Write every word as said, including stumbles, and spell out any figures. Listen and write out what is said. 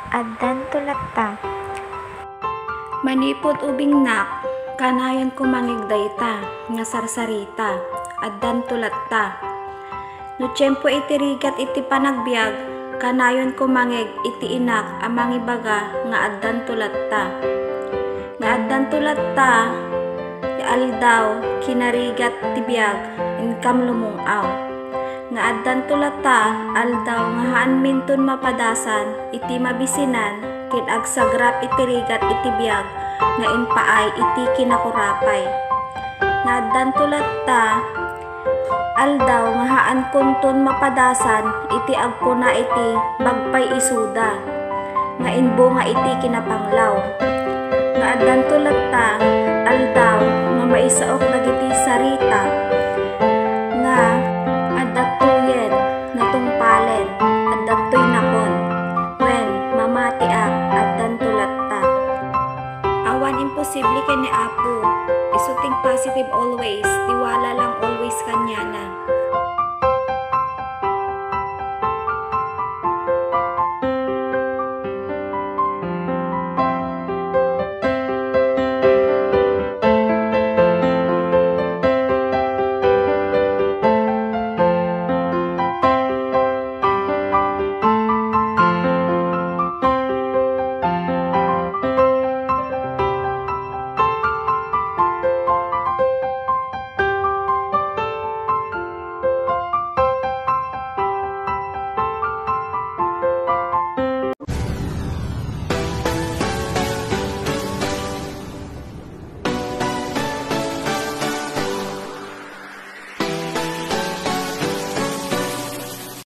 Addan tulatta. Manipod ubing nak, kanayon kumangigdayta, nga sarsarita, addan tulatta. No tiyempo iti rigat iti panagbiag, kanayon kumangig iti inak amangibaga nga addan tulatta. Nga addan tulatta, aldaw kinarigat ti biag, inkam lumungaw. Nga addan tulatta, aldaw nga haan minton mapadasan, iti mabisinan, kin agsagrap iti rigat iti biag, nga inpaay iti kinakurapay. Nga addan tulatta, aldaw nga haan kunton mapadasan, iti agkuna iti bagpay isuda, nga inbo nga iti kinapanglaw. Nga addan tulatta, aldaw nga maisaok dagiti sarita,